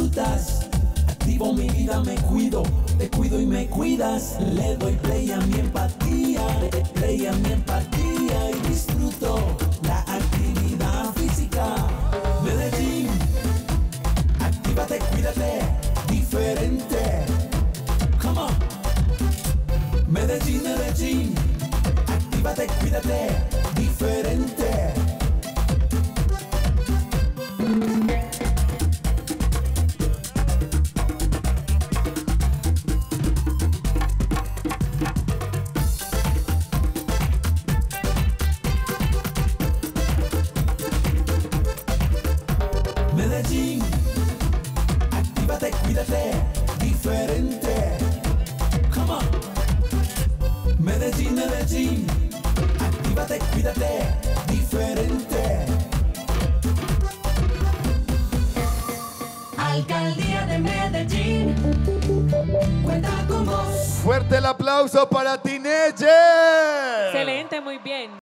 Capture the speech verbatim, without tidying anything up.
disfrutas. Activo mi vida, me cuido, te cuido y me cuidas. Le doy play a mi empatía, play a mi empatía y disfruto la actividad física. Medellín, actívate, cuídate, diferente. Come on. Medellín, Medellín, actívate, cuídate, diferente. Medellín, actívate, cuídate, diferente. Come on. Medellín, Medellín, actívate, cuídate, diferente. Alcaldía de Medellín, cuenta con vos. Fuerte el aplauso para Tineye. Excelente, muy bien.